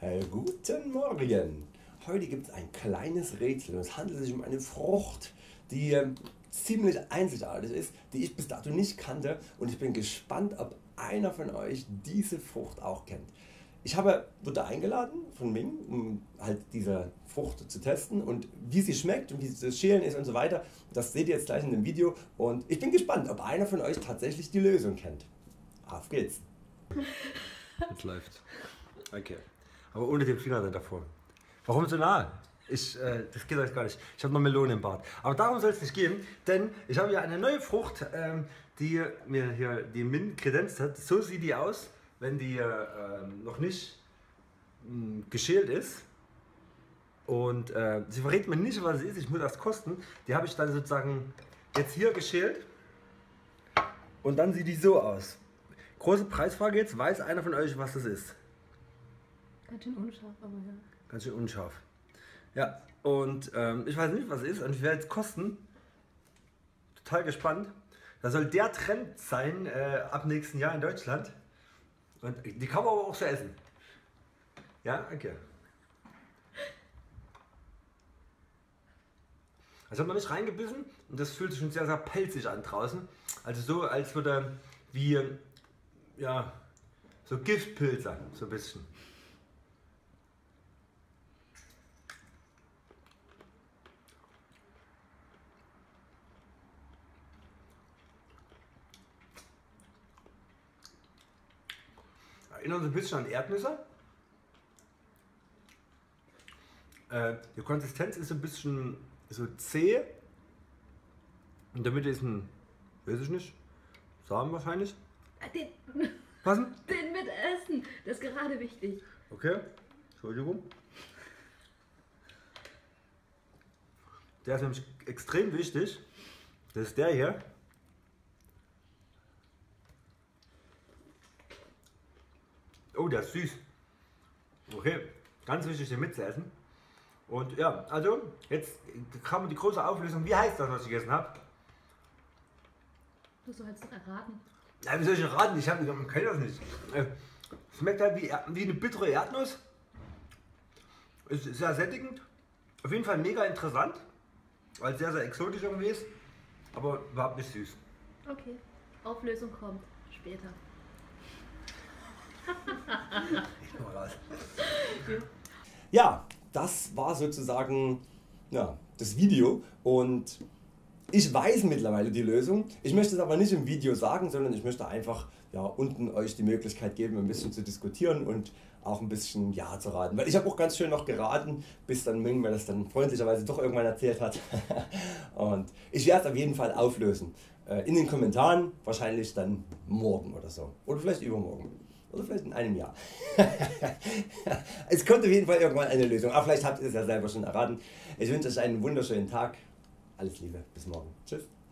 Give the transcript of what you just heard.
Guten Morgen! Heute gibt es ein kleines Rätsel und es handelt sich um eine Frucht, die ziemlich einzigartig ist, die ich bis dato nicht kannte, und ich bin gespannt, ob einer von euch diese Frucht auch kennt. Ich wurde eingeladen von Ming, um halt diese Frucht zu testen, und wie sie schmeckt und wie sie zu schälen ist und so weiter, das seht ihr jetzt gleich in dem Video, und ich bin gespannt, ob einer von euch tatsächlich die Lösung kennt. Auf geht's! Jetzt läuft's. Okay. Aber ohne den Finger davor. Warum so nah? Das geht euch gar nicht. Ich habe noch Melone im Bart. Aber darum soll es nicht gehen, denn ich habe hier eine neue Frucht, die mir hier die Min kredenzt hat. So sieht die aus, wenn die noch nicht geschält ist. Und sie verrät mir nicht, was es ist. Ich muss das kosten. Die habe ich dann sozusagen jetzt hier geschält. Und dann sieht die so aus. Große Preisfrage jetzt. Weiß einer von euch, was das ist? Ganz schön unscharf, aber ja. Ganz schön unscharf. Ja, und ich weiß nicht, was es ist, und ich werde jetzt kosten. Total gespannt. Das soll der Trend sein ab nächsten Jahr in Deutschland. Und die kann man aber auch so essen. Ja, okay. Ich habe noch nicht reingebissen und das fühlt sich schon sehr, sehr pelzig an draußen. Also so, als würde wie, ja, so Giftpilze, so ein bisschen. Erinnert uns ein bisschen an Erdnüsse. Die Konsistenz ist ein bisschen so zäh. In der Mitte ist ein, weiß ich nicht, Samen wahrscheinlich. Den, Was denn? den mit Essen, das ist gerade wichtig. Okay, Entschuldigung. Der ist nämlich extrem wichtig. Das ist der hier. Oh, der ist süß. Okay, ganz wichtig, den mitzuessen. Und ja, also jetzt kam die große Auflösung. Wie heißt das, was ich gegessen habe? Du sollst doch erraten. Ja, wie soll ich erraten? Man kennt das nicht. Schmeckt halt wie eine bittere Erdnuss. Ist sehr sättigend. Auf jeden Fall mega interessant, weil es sehr, sehr exotisch irgendwie ist. Aber überhaupt nicht süß. Okay, Auflösung kommt später. Ich mach mal raus. Ja, das war sozusagen das Video, und ich weiß mittlerweile die Lösung. Ich möchte es aber nicht im Video sagen, sondern ich möchte einfach unten euch die Möglichkeit geben, ein bisschen zu diskutieren und auch ein bisschen zu raten. Weil ich habe auch ganz schön noch geraten, bis dann Ming mir das dann freundlicherweise doch irgendwann erzählt hat. Und ich werde es auf jeden Fall auflösen. In den Kommentaren, wahrscheinlich dann morgen oder so. Oder vielleicht übermorgen. Oder vielleicht in einem Jahr. Es kommt auf jeden Fall irgendwann eine Lösung. Aber vielleicht habt ihr es ja selber schon erraten. Ich wünsche euch einen wunderschönen Tag. Alles Liebe, bis morgen. Tschüss.